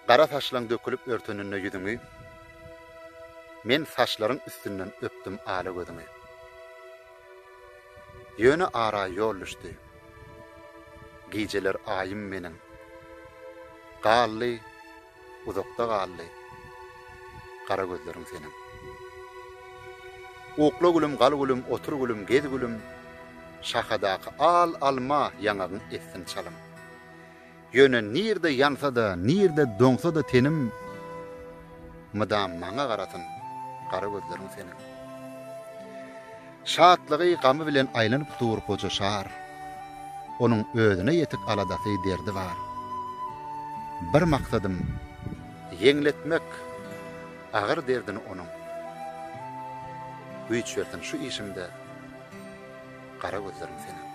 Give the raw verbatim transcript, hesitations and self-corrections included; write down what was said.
Qara saçlaryň dökülip örtününde yüzüňi, men saçlaryň üstünden öpdüm ala gözüňi. Ýöne ara ýol düşdi. Gijeler aýym meniň. Gally, uzakda gally. Qara gözleriň seniň. Okla gülüm, gal gülüm, otur gülüm, gez gülüm. Şahadaky al alma ýangagyň essin çalym. Ýöne nirde ýansa da, nirde doňsa da tenim, mydam maňa garatyn, qara gözleriň seniň. Şatlygy gamy bilen aýlanyp durup gojaşar. Onuň özüne ýetik aladasy derdi bar. Bir maksadym ýeňletmek agyr derdini onuň. Güýç bersin şu işimde qara gözleriň seniň.